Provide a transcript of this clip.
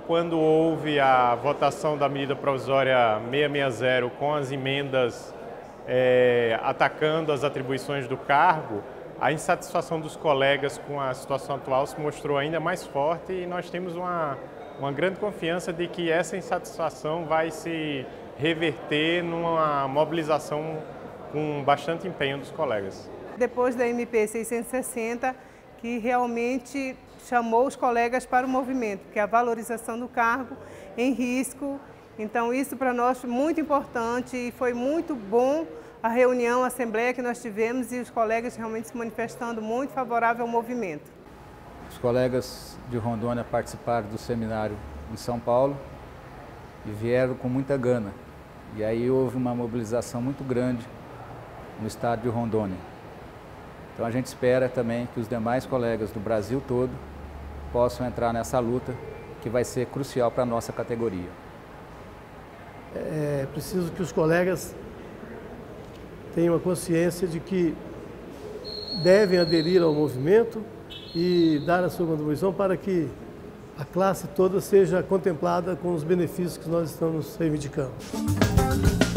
quando houve a votação da medida provisória 660 com as emendas atacando as atribuições do cargo, a insatisfação dos colegas com a situação atual se mostrou ainda mais forte e nós temos uma grande confiança de que essa insatisfação vai se reverter numa mobilização com bastante empenho dos colegas. Depois da MP 660, que realmente chamou os colegas para o movimento, que é a valorização do cargo em risco. Então isso para nós é muito importante e foi muito bom a reunião, a assembleia que nós tivemos e os colegas realmente se manifestando muito favorável ao movimento. Os colegas de Rondônia participaram do seminário em São Paulo e vieram com muita gana. E aí houve uma mobilização muito grande no estado de Rondônia. Então a gente espera também que os demais colegas do Brasil todo possam entrar nessa luta que vai ser crucial para a nossa categoria. É preciso que os colegas tenham a consciência de que devem aderir ao movimento e dar a sua contribuição para que a classe toda seja contemplada com os benefícios que nós estamos reivindicando.